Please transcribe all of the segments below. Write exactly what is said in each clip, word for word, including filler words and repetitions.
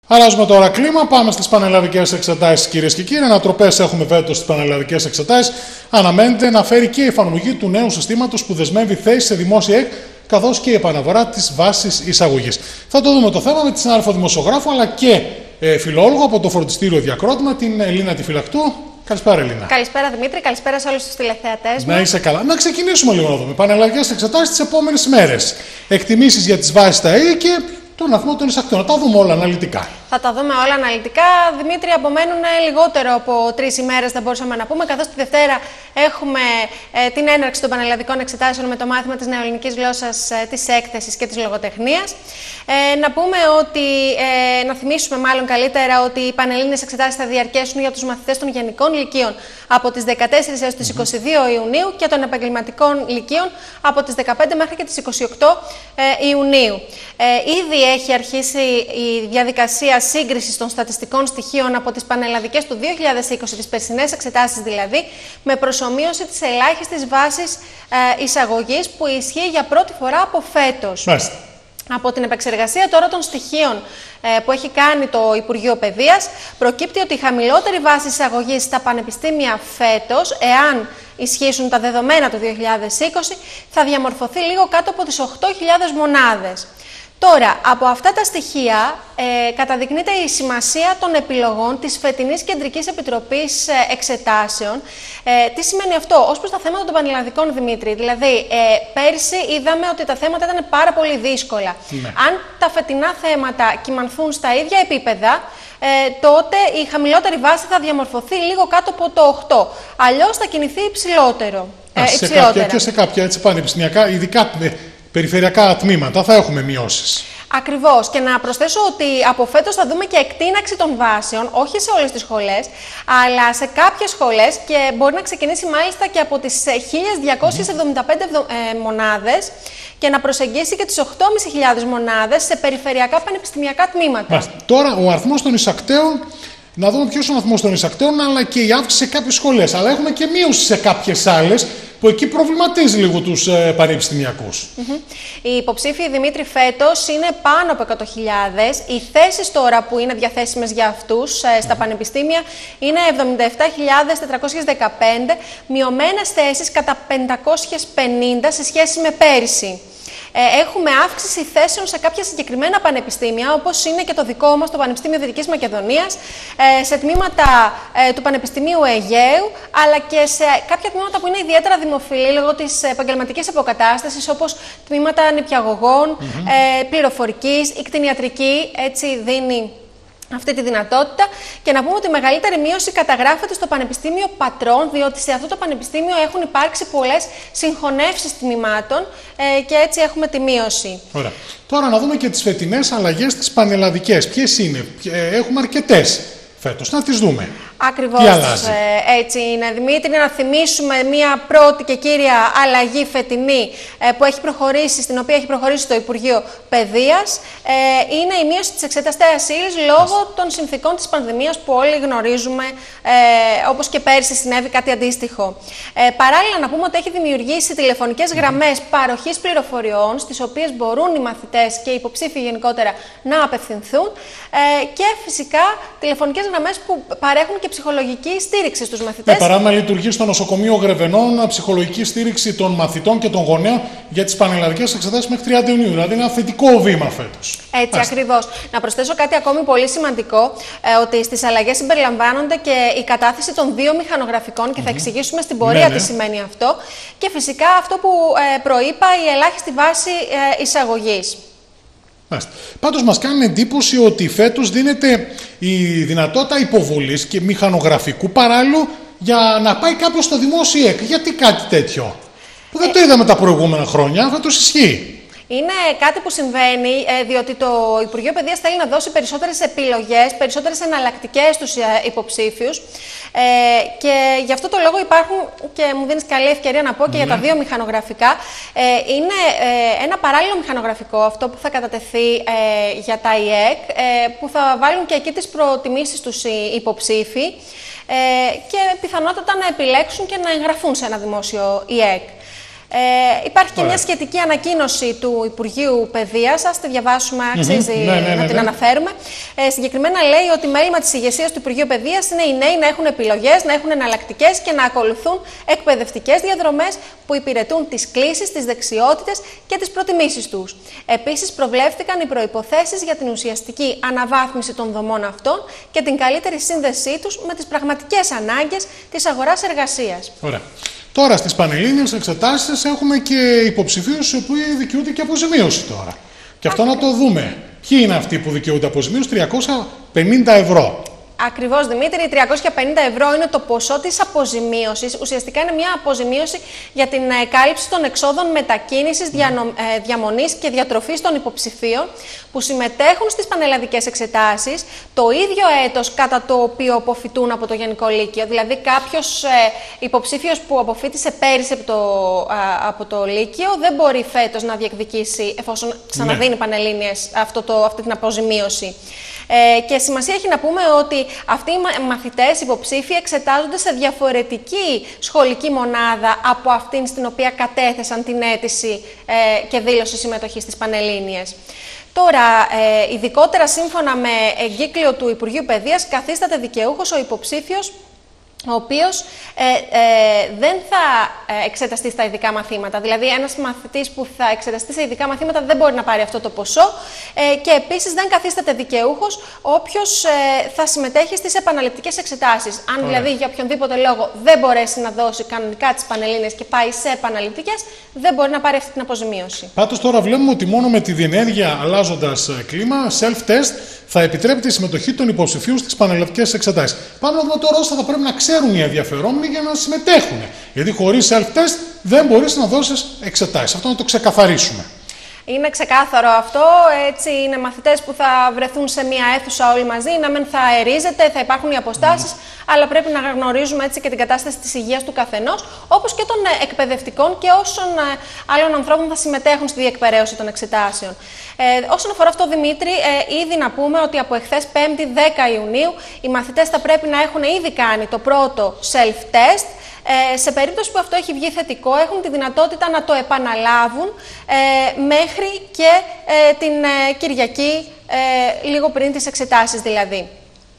Αλλάζουμε τώρα κλίμα, πάμε στις πανελλαδικές εξετάσεις, κυρίες και κύριοι. Ανατροπές έχουμε φέτος στις πανελλαδικές εξετάσεις. Αναμένεται να φέρει και η εφαρμογή του νέου συστήματος που δεσμεύει θέσεις σε δημόσια ΕΚ, καθώς και η επαναφορά της βάσης εισαγωγής. Θα το δούμε το θέμα με τη συνάδελφο δημοσιογράφο, αλλά και ε, φιλόλογο από το φροντιστήριο Διακρότημα, την Ελίνα τη Φυλακτού. Καλησπέρα, Ελίνα. Καλησπέρα, Δημήτρη. Καλησπέρα σε όλους τους τηλεθεατές μας. Να είσαι καλά. Να ξεκινήσουμε λίγο να δούμε. Πανελλαδικές εξετάσεις τις επόμενες ημέρες. Εκτιμήσεις για τις βάσεις στα ΕΕ και τον αριθμό των εισακτών. Να τα δούμε όλα αναλυτικά. Θα τα δούμε όλα αναλυτικά. Δημήτρη, απομένουν λιγότερο από τρεις ημέρες, θα μπορούσαμε να πούμε, καθώς τη Δευτέρα έχουμε ε, την έναρξη των πανελλαδικών εξετάσεων με το μάθημα της νεοελληνικής γλώσσας, ε, της έκθεσης και της λογοτεχνίας. Ε, να πούμε ότι, ε, να θυμίσουμε μάλλον καλύτερα, ότι οι πανελλήνιες εξετάσεις θα διαρκέσουν για τους μαθητές των γενικών λυκείων από τις δεκατέσσερις έως τις είκοσι δύο Ιουνίου και των επαγγελματικών λυκείων από τις δεκαπέντε μέχρι και τις είκοσι οκτώ ε, Ιουνίου. Ε, ήδη έχει αρχίσει η διαδικασία σύγκρισης των στατιστικών στοιχείων από τις πανελλαδικές του δύο χιλιάδες είκοσι, τις περσινές εξετάσεις δηλαδή, με προσομοίωση της ελάχιστης βάσης ε, εισαγωγής που ισχύει για πρώτη φορά από φέτος. Μάλιστα. Από την επεξεργασία τώρα των στοιχείων ε, που έχει κάνει το Υπουργείο Παιδείας, προκύπτει ότι η χαμηλότερη βάση εισαγωγής στα πανεπιστήμια φέτος, εάν ισχύσουν τα δεδομένα του δύο χιλιάδες είκοσι, θα διαμορφωθεί λίγο κάτω από τις οκτώ χιλιάδες μονάδες. Τώρα, από αυτά τα στοιχεία ε, καταδεικνύεται η σημασία των επιλογών της φετινής Κεντρικής Επιτροπής ε, Εξετάσεων. Ε, τι σημαίνει αυτό ως προς τα θέματα των πανελλαδικών, Δημήτρη? Δηλαδή, ε, πέρσι είδαμε ότι τα θέματα ήταν πάρα πολύ δύσκολα. Ναι. Αν τα φετινά θέματα κυμανθούν στα ίδια επίπεδα, ε, τότε η χαμηλότερη βάση θα διαμορφωθεί λίγο κάτω από το οκτώ. Αλλιώς θα κινηθεί υψηλότερο. Ε, σε κάποια, και σε κάποια έτσι, πανεπιστημιακά, ειδικά περιφερειακά τμήματα, θα έχουμε μειώσεις. Ακριβώς. Και να προσθέσω ότι από φέτος θα δούμε και εκτείναξη των βάσεων, όχι σε όλες τις σχολές, αλλά σε κάποιες σχολές, και μπορεί να ξεκινήσει μάλιστα και από τις χίλια διακόσιες εβδομήντα πέντε mm-hmm. μονάδες και να προσεγγίσει και τις οκτώ χιλιάδες πεντακόσιες μονάδες σε περιφερειακά πανεπιστημιακά τμήματα. Μάλιστα. Τώρα, ο αριθμός των εισακτέων, να δούμε ποιος είναι ο αριθμός των εισακτέων, αλλά και η αύξηση σε κάποιες σχολές. Αλλά έχουμε και μείωση σε κάποιες άλλες, που εκεί προβληματίζει λίγο τους ε, πανεπιστημιακούς. Mm-hmm. Οι υποψήφοι, Δημήτρη, φέτος είναι πάνω από εκατό χιλιάδες. Οι θέσεις τώρα που είναι διαθέσιμες για αυτούς ε, στα mm-hmm. πανεπιστήμια είναι εβδομήντα επτά χιλιάδες τετρακόσιες δεκαπέντε, μειωμένες θέσεις κατά πεντακόσιες πενήντα σε σχέση με πέρυσι. Έχουμε αύξηση θέσεων σε κάποια συγκεκριμένα πανεπιστήμια, όπως είναι και το δικό μας, το Πανεπιστήμιο Δυτικής Μακεδονίας, σε τμήματα του Πανεπιστημίου Αιγαίου, αλλά και σε κάποια τμήματα που είναι ιδιαίτερα δημοφιλή λόγω της επαγγελματικής αποκατάστασης, όπως τμήματα νηπιαγωγών, mm-hmm. πληροφορικής, η κτηνιατρική, έτσι δίνει αυτή τη δυνατότητα. Και να πούμε ότι η μεγαλύτερη μείωση καταγράφεται στο Πανεπιστήμιο Πατρών, διότι σε αυτό το πανεπιστήμιο έχουν υπάρξει πολλές συγχωνεύσεις τμήματων ε, και έτσι έχουμε τη μείωση. Ωραία. Τώρα να δούμε και τις φετινές αλλαγές τις πανελλαδικές. Ποιες είναι? Έχουμε αρκετές φέτος. Να τις δούμε. Ακριβώς ε, έτσι είναι, Δημήτρη. Να θυμίσουμε μία πρώτη και κύρια αλλαγή φετινή ε, που έχει προχωρήσει, στην οποία έχει προχωρήσει το Υπουργείο Παιδείας. Ε, είναι η μείωση της εξεταστέας ύλης λόγω των συνθηκών της πανδημίας που όλοι γνωρίζουμε, ε, όπως και πέρσι συνέβη κάτι αντίστοιχο. Ε, παράλληλα, να πούμε ότι έχει δημιουργήσει τηλεφωνικές γραμμές παροχής πληροφοριών, στις οποίες μπορούν οι μαθητές και οι υποψήφοι γενικότερα να απευθυνθούν, ε, και φυσικά τηλεφωνικές γραμμές που παρέχουν και ψυχολογική στήριξη στους μαθητές. Ναι, παράδειγμα, λειτουργεί στο νοσοκομείο Γρεβενών ψυχολογική στήριξη των μαθητών και των γονέων για τις πανελλαδικές εξετάσεις μέχρι τριάντα Ιουνίου. Δηλαδή, είναι ένα θετικό βήμα φέτος. Έτσι, ακριβώς. Να προσθέσω κάτι ακόμη πολύ σημαντικό, ε, ότι στις αλλαγές συμπεριλαμβάνονται και η κατάθεση των δύο μηχανογραφικών, και θα mm-hmm. εξηγήσουμε στην πορεία ναι, ναι. τι σημαίνει αυτό. Και φυσικά αυτό που ε, προείπα, η ελάχιστη βάση ε, εισαγωγής. Πάντως μας κάνει εντύπωση ότι φέτος δίνεται η δυνατότητα υποβολής και μηχανογραφικού παράλληλου για να πάει κάποιος στο δημόσιο ΕΚ. Γιατί κάτι τέτοιο που δεν ε... το είδαμε τα προηγούμενα χρόνια, φέτος ισχύει. Είναι κάτι που συμβαίνει, διότι το Υπουργείο Παιδείας θέλει να δώσει περισσότερες επιλογές, περισσότερες εναλλακτικές στους υποψήφιους, και γι' αυτό το λόγο υπάρχουν, και μου δίνεις καλή ευκαιρία να πω και mm. για τα δύο μηχανογραφικά, είναι ένα παράλληλο μηχανογραφικό, αυτό που θα κατατεθεί για τα ι ε κ, που θα βάλουν και εκεί τις προτιμήσεις τους οι υποψήφοι και πιθανότατα να επιλέξουν και να εγγραφούν σε ένα δημόσιο ι ε κ. Ε, υπάρχει και Ωραία. μια σχετική ανακοίνωση του Υπουργείου Παιδείας. Ας τη διαβάσουμε, αξίζει mm-hmm. ναι, ναι, ναι, να την ναι. αναφέρουμε. Ε, συγκεκριμένα λέει ότι μέλημα της ηγεσίας του Υπουργείου Παιδείας είναι οι νέοι να έχουν επιλογές, να έχουν εναλλακτικές και να ακολουθούν εκπαιδευτικές διαδρομές που υπηρετούν τις κλίσεις, τις δεξιότητες και τις προτιμήσεις τους. Επίσης, προβλέφθηκαν οι προϋποθέσεις για την ουσιαστική αναβάθμιση των δομών αυτών και την καλύτερη σύνδεσή τους με τις πραγματικές ανάγκες της αγοράς εργασίας. Ωραία. Τώρα στις πανελλήνιες εξετάσεις έχουμε και υποψηφίους οι οποίοι δικαιούνται και αποζημίωση τώρα. Και αυτό να το δούμε. Ποιοι είναι αυτοί που δικαιούνται αποζημίωση? τριακόσια πενήντα ευρώ. Ακριβώς, Δημήτρη, τριακόσια πενήντα ευρώ είναι το ποσό της αποζημίωσης. Ουσιαστικά είναι μια αποζημίωση για την ε, κάλυψη των εξόδων μετακίνησης, διανο, ε, διαμονής και διατροφής των υποψηφίων που συμμετέχουν στις πανελλαδικές εξετάσεις το ίδιο έτος κατά το οποίο αποφοιτούν από το Γενικό Λύκειο. Δηλαδή, κάποιος ε, υποψήφιος που αποφοίτησε πέρυσι από το, ε, από το Λύκειο δεν μπορεί φέτος να διεκδικήσει, εφόσον ξαναδίνει ναι. πανελλήνιες, αυτό το, αυτή την αποζημίωση. Ε, και σημασία έχει να πούμε ότι αυτοί οι μαθητές υποψήφοι εξετάζονται σε διαφορετική σχολική μονάδα από αυτήν στην οποία κατέθεσαν την αίτηση ε, και δήλωση συμμετοχής στις πανελλήνιες. Τώρα, ε, ειδικότερα σύμφωνα με εγκύκλιο του Υπουργείου Παιδείας, καθίσταται δικαιούχος ο υποψήφιος ο οποίος ε, ε, δεν θα εξεταστεί στα ειδικά μαθήματα. Δηλαδή, ένας μαθητής που θα εξεταστεί σε ειδικά μαθήματα δεν μπορεί να πάρει αυτό το ποσό ε, και επίσης δεν καθίσταται δικαιούχος όποιος ε, θα συμμετέχει στις επαναληπτικές εξετάσεις. Αν Ωραία. δηλαδή για οποιονδήποτε λόγο δεν μπορέσει να δώσει κανονικά τις πανελλήνιες και πάει σε επαναληπτικές, δεν μπορεί να πάρει αυτή την αποζημίωση. Πάντως τώρα βλέπουμε ότι μόνο με τη διενέργεια αλλάζοντας κλίμα, self-test, θα επιτρέπεται η συμμετοχή των υποψηφίων στις πανελλαδικές εξετάσεις. Πάμε να δούμε τώρα όσο θα πρέπει να ξέρουν οι ενδιαφερόμενοι για να συμμετέχουν. Γιατί χωρίς self-test δεν μπορείς να δώσεις εξετάσεις. Αυτό να το ξεκαθαρίσουμε. Είναι ξεκάθαρο αυτό. Έτσι, είναι μαθητές που θα βρεθούν σε μία αίθουσα όλοι μαζί. Να μην θα αερίζεται, θα υπάρχουν οι αποστάσεις, mm. αλλά πρέπει να γνωρίζουμε έτσι και την κατάσταση της υγείας του καθενός, όπως και των εκπαιδευτικών και όσων άλλων ανθρώπων θα συμμετέχουν στη διεκπεραίωση των εξετάσεων. Ε, όσον αφορά αυτό, Δημήτρη, ε, ήδη να πούμε ότι από εχθές πέμπτη δέκα Ιουνίου οι μαθητές θα πρέπει να έχουν ήδη κάνει το πρώτο self-test. Ε, σε περίπτωση που αυτό έχει βγει θετικό, έχουν τη δυνατότητα να το επαναλάβουν ε, μέχρι και ε, την ε, Κυριακή, ε, λίγο πριν τις εξετάσεις δηλαδή.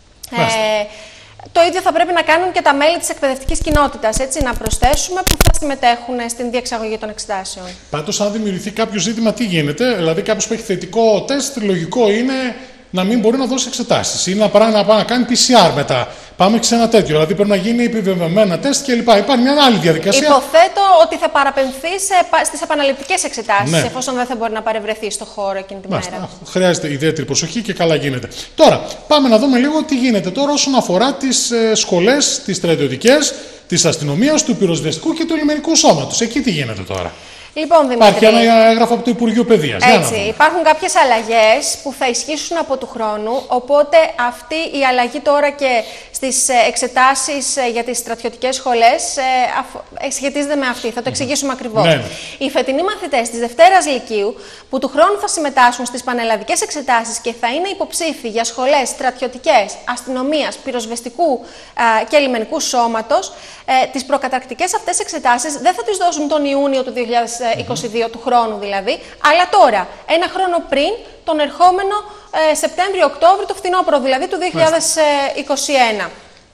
Ε, το ίδιο θα πρέπει να κάνουν και τα μέλη της εκπαιδευτικής κοινότητας, έτσι, να προσθέσουμε, που θα συμμετέχουν στην διεξαγωγή των εξετάσεων. Πάντως, αν δημιουργηθεί κάποιο ζήτημα, τι γίνεται? Δηλαδή, κάποιος που έχει θετικό τεστ, λογικό είναι να μην μπορεί να δώσει εξετάσεις ή να πάει να, να κάνει πι σι αρ μετά. Πάμε σε ένα τέτοιο. Δηλαδή πρέπει να γίνει επιβεβαιωμένα τεστ κλπ. Υπάρχει μια άλλη διαδικασία. Υποθέτω ότι θα παραπεμφθεί στις επαναληπτικές εξετάσεις, ναι. εφόσον δεν θα μπορεί να παρευρεθεί στο χώρο εκείνη τη Μάλιστα. μέρα. Χρειάζεται ιδιαίτερη προσοχή και καλά γίνεται. Τώρα, πάμε να δούμε λίγο τι γίνεται τώρα όσον αφορά τις ε, σχολές, τις στρατιωτικές, της αστυνομίας, του πυροσβεστικού και του λιμενικού σώματος. Εκεί τι γίνεται τώρα? Λοιπόν, Δημήτρη, υπάρχει ένα έγγραφο από το Υπουργείο Παιδείας. Έτσι, υπάρχουν κάποιες αλλαγές που θα ισχύσουν από του χρόνου, οπότε αυτή η αλλαγή τώρα και στις εξετάσεις για τις στρατιωτικές σχολές σχετίζεται με αυτή. Θα το εξηγήσουμε ακριβώς. Ναι. Οι φετινοί μαθητές της Δευτέρας Λυκείου, που του χρόνου θα συμμετάσχουν στις πανελλαδικές εξετάσεις και θα είναι υποψήφοι για σχολές στρατιωτικές, αστυνομίας, πυροσβεστικού και λιμενικού σώματος, τις προκαταρκτικές αυτές εξετάσεις δεν θα τις δώσουν τον Ιούνιο του δύο χιλιάδες είκοσι δύο, mm-hmm. του χρόνου δηλαδή, αλλά τώρα, ένα χρόνο πριν, τον ερχόμενο ε, Σεπτέμβριο-Οκτώβριο, το φθινόπωρο δηλαδή του δύο χιλιάδες είκοσι ένα.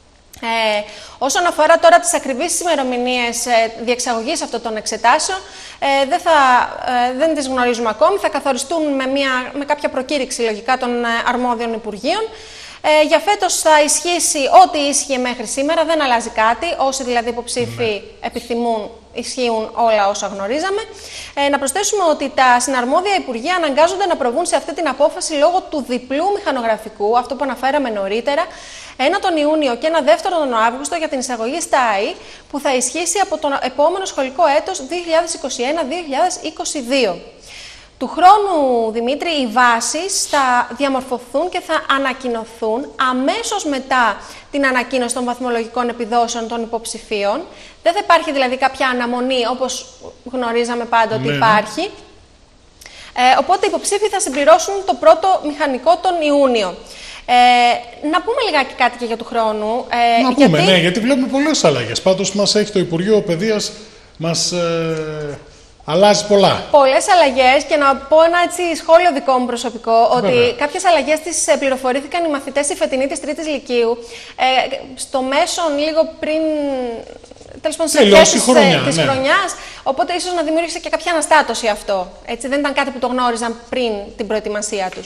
Ε, όσον αφορά τώρα τις ακριβείς ημερομηνίες ε, διεξαγωγής αυτών των εξετάσεων, ε, δεν, θα, ε, δεν τις γνωρίζουμε ακόμη, θα καθοριστούν με, μια, με κάποια προκήρυξη λογικά των ε, αρμόδιων Υπουργείων. Ε, για φέτος θα ισχύσει ό,τι ίσχυε μέχρι σήμερα, δεν αλλάζει κάτι. Όσοι δηλαδή υποψήφοι mm. επιθυμούν, ισχύουν όλα όσα γνωρίζαμε. Ε, να προσθέσουμε ότι τα συναρμόδια Υπουργεία αναγκάζονται να προβούν σε αυτή την απόφαση λόγω του διπλού μηχανογραφικού, αυτό που αναφέραμε νωρίτερα, ένα τον Ιούνιο και ένα δεύτερο τον Αύγουστο για την εισαγωγή στα ΑΕΗ, που θα ισχύσει από το επόμενο σχολικό έτος δύο χιλιάδες είκοσι ένα δύο χιλιάδες είκοσι δύο. Του χρόνου, Δημήτρη, οι βάσεις θα διαμορφωθούν και θα ανακοινωθούν αμέσως μετά την ανακοίνωση των βαθμολογικών επιδόσεων των υποψηφίων. Δεν θα υπάρχει δηλαδή κάποια αναμονή, όπως γνωρίζαμε πάντα ότι ναι. υπάρχει. Ε, οπότε οι υποψήφοι θα συμπληρώσουν το πρώτο μηχανικό τον Ιούνιο. Ε, να πούμε λιγάκι κάτι και για του χρόνου. Ε, να πούμε, γιατί... ναι, γιατί βλέπουμε πολλές αλλαγές. Πάντως μας έχει το Υπουργείο Παιδείας μας ε, αλλάζει πολλά. Πολλές αλλαγές και να πω ένα έτσι σχόλιο δικό μου προσωπικό, ότι Βέβαια. κάποιες αλλαγές τις πληροφορήθηκαν οι μαθητές οι φετινοί της τρίτης λυκείου ε, στο μέσον λίγο πριν, τέλος πάντων, στις αρχές της, χρονιά, της ναι. χρονιάς, οπότε ίσως να δημιούργησε και κάποια αναστάτωση αυτό. Έτσι, δεν ήταν κάτι που το γνώριζαν πριν την προετοιμασία τους.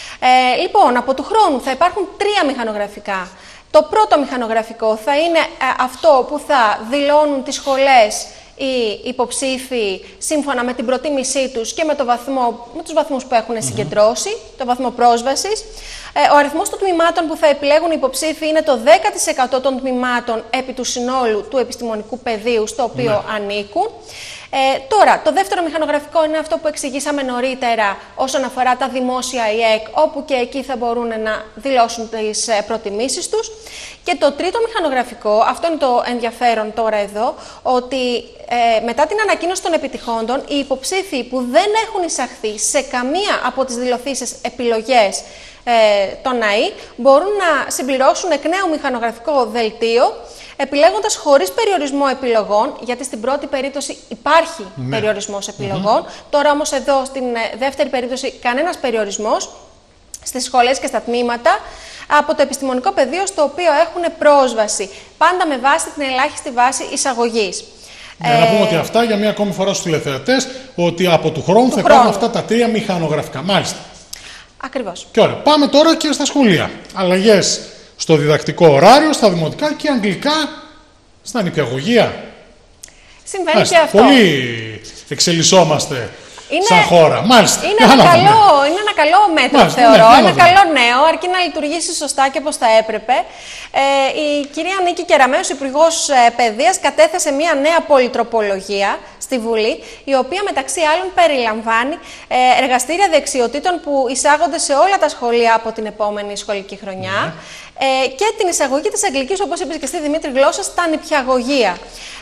Ε, λοιπόν, από του χρόνου θα υπάρχουν τρία μηχανογραφικά. Το πρώτο μηχανογραφικό θα είναι ε, αυτό που θα δηλώνουν τις σχολές οι υποψήφοι σύμφωνα με την προτίμησή τους και με, το βαθμό, με τους βαθμούς που έχουν mm-hmm. συγκεντρώσει, το βαθμό πρόσβασης. Ε, ο αριθμός των τμήματων που θα επιλέγουν οι υποψήφοι είναι το δέκα τοις εκατό των τμήματων επί του συνόλου του επιστημονικού πεδίου στο οποίο ναι. ανήκουν. Ε, τώρα, το δεύτερο μηχανογραφικό είναι αυτό που εξηγήσαμε νωρίτερα όσον αφορά τα δημόσια ΙΕΚ, όπου και εκεί θα μπορούν να δηλώσουν τις ε, προτιμήσεις τους. Και το τρίτο μηχανογραφικό, αυτό είναι το ενδιαφέρον τώρα εδώ, ότι ε, μετά την ανακοίνωση των επιτυχόντων, οι υποψήφοι που δεν έχουν εισαχθεί σε καμία από τις δηλωθήσεις επιλογές ε, των ΑΗ μπορούν να συμπληρώσουν εκ νέου μηχανογραφικό δελτίο, επιλέγοντας χωρίς περιορισμό επιλογών, γιατί στην πρώτη περίπτωση υπάρχει ναι. περιορισμός επιλογών. Mm-hmm. Τώρα όμως εδώ στην δεύτερη περίπτωση κανένας περιορισμός στις σχολές και στα τμήματα από το επιστημονικό πεδίο στο οποίο έχουν πρόσβαση, πάντα με βάση την ελάχιστη βάση εισαγωγής. Ναι, ε... να πούμε ότι αυτά για μία ακόμη φορά στους τηλεθεατές, ότι από του χρόνου του θα υπάρχουν αυτά τα τρία μηχανογραφικά. Μάλιστα. Ακριβώς. Και ωραία. Πάμε τώρα και στα σχολεία. Αλλαγές στο διδακτικό ωράριο, στα δημοτικά και αγγλικά στα νηπιαγωγεία. Συμβαίνει Μάλιστα. και αυτό. Πολύ εξελισσόμαστε είναι, σαν χώρα. Μάλιστα. Είναι, ένα καλό, είναι ένα καλό μέτρο, Μάλιστα, θεωρώ. Ναι, ένα καλό νέο, αρκεί να λειτουργήσει σωστά και όπως θα έπρεπε. Ε, η κυρία Νίκη Κεραμέως, Υπουργός Παιδείας, κατέθεσε μια νέα πολυτροπολογία στη Βουλή, η οποία μεταξύ άλλων περιλαμβάνει ε, εργαστήρια δεξιοτήτων που εισάγονται σε όλα τα σχολεία από την επόμενη σχολική χρονιά. Mm. Ε, και την εισαγωγή της αγγλικής, όπως είπες και εσύ Δημήτρη, γλώσσα στα νηπιαγωγεία.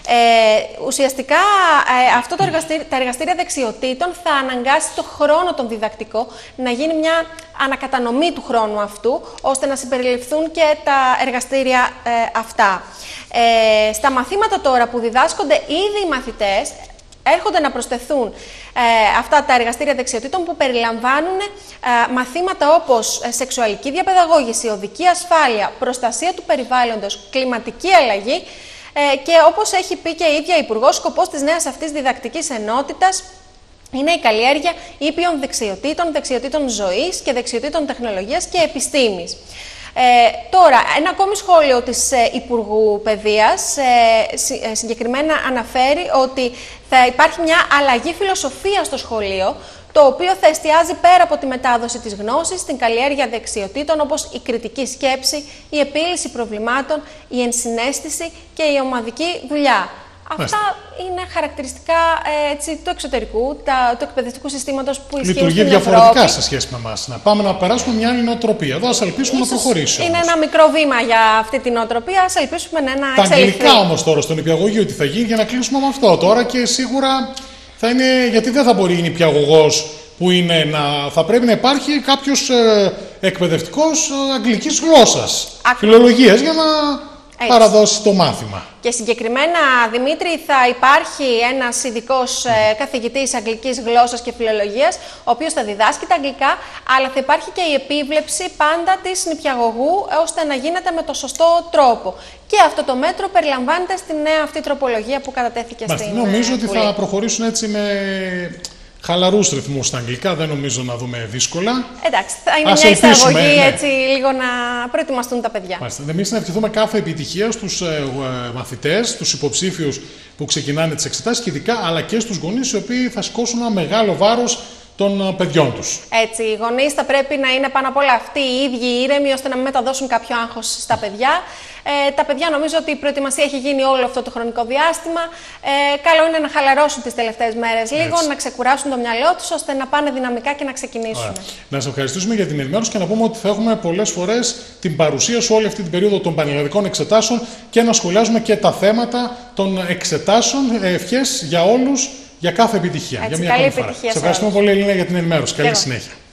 Ε, ουσιαστικά ε, αυτό το εργαστήρι, τα εργαστήρια δεξιοτήτων θα αναγκάσει το χρόνο τον διδακτικό να γίνει μια ανακατανομή του χρόνου αυτού, ώστε να συμπεριληφθούν και τα εργαστήρια ε, αυτά. Ε, στα μαθήματα τώρα που διδάσκονται ήδη οι μαθητές, έρχονται να προσθεθούν ε, αυτά τα εργαστήρια δεξιοτήτων που περιλαμβάνουν ε, μαθήματα όπως ε, σεξουαλική διαπαιδαγώγηση, οδική ασφάλεια, προστασία του περιβάλλοντος, κλιματική αλλαγή ε, και όπως έχει πει και η ίδια η Υπουργός, σκοπός της νέας αυτής διδακτικής ενότητας είναι η καλλιέργεια ήπιων δεξιοτήτων, δεξιοτήτων ζωής και δεξιοτήτων τεχνολογίας και επιστήμης. Ε, τώρα, ένα ακόμη σχόλιο της ε, Υπουργού Παιδείας ε, συ, ε, συγκεκριμένα αναφέρει ότι θα υπάρχει μια αλλαγή φιλοσοφία στο σχολείο, το οποίο θα εστιάζει πέρα από τη μετάδοση της γνώσης, την καλλιέργεια δεξιοτήτων όπως η κριτική σκέψη, η επίλυση προβλημάτων, η ενσυναίσθηση και η ομαδική δουλειά. Αυτά είναι χαρακτηριστικά έτσι, του εξωτερικού, τα, του εκπαιδευτικού συστήματος που ισχύει λειτουργεί στην διαφορετικά Ευρώπη. σε σχέση με εμάς. Να πάμε να περάσουμε μια άλλη νοοτροπία. Εδώ ας ελπίσουμε Ίσως να προχωρήσει. Είναι όμως. ένα μικρό βήμα για αυτή την νοοτροπία. Ας ελπίσουμε να Τα εξελιχθεί. αγγλικά όμως τώρα στον νηπιαγωγείο τι θα γίνει για να κλείσουμε με αυτό τώρα και σίγουρα θα είναι. Γιατί δεν θα μπορεί η νηπιαγωγός που είναι να. Θα πρέπει να υπάρχει κάποιος ε, εκπαιδευτικός ε, αγγλικής γλώσσας. Φιλολογίας για να. Έτσι. Παραδώσει το μάθημα. Και συγκεκριμένα, Δημήτρη, θα υπάρχει ένας ειδικός mm. ε, καθηγητής αγγλικής γλώσσας και φιλολογίας, ο οποίος θα διδάσκει τα αγγλικά, αλλά θα υπάρχει και η επίβλεψη πάντα της νηπιαγωγού, ώστε να γίνεται με το σωστό τρόπο. Και αυτό το μέτρο περιλαμβάνεται στη νέα αυτή τροπολογία που κατατέθηκε Μάλιστα, στην Νομίζω ε, ότι Βουλή. θα προχωρήσουν έτσι με χαλαρούς ρυθμούς στα αγγλικά, δεν νομίζω να δούμε δύσκολα. Εντάξει, θα είναι Ας μια ελπίσουμε, εισαγωγή ναι. έτσι λίγο να προετοιμαστούν τα παιδιά. Μάλιστα. Εμείς να ευχηθούμε κάθε επιτυχία στους ε, ε, μαθητές, στους υποψήφιους που ξεκινάνε τις εξετάσεις και ειδικά, αλλά και στους γονείς οι οποίοι θα σηκώσουν ένα μεγάλο βάρος των παιδιών τους. Έτσι, οι γονείς θα πρέπει να είναι πάνω απ' όλα αυτοί οι ίδιοι ήρεμοι, ώστε να μην μεταδώσουν κάποιο άγχος στα παιδιά. Ε, τα παιδιά νομίζω ότι η προετοιμασία έχει γίνει όλο αυτό το χρονικό διάστημα. Ε, καλό είναι να χαλαρώσουν τις τελευταίες μέρες λίγο, Έτσι. να ξεκουράσουν το μυαλό τους, ώστε να πάνε δυναμικά και να ξεκινήσουν. Ωραία. Να σας ευχαριστήσουμε για την ενημέρωση και να πούμε ότι θα έχουμε πολλές φορές την παρουσία σου όλη αυτή την περίοδο των πανελλαδικών εξετάσεων και να σχολιάζουμε και τα θέματα των εξετάσεων. Ευχές για όλους. Για κάθε επιτυχία. Έτσι, για μια καλή ακόμη φορά. επιτυχία. Σε ευχαριστούμε πολύ, Ελίνα, για την ενημέρωση. Καλή συνέχεια.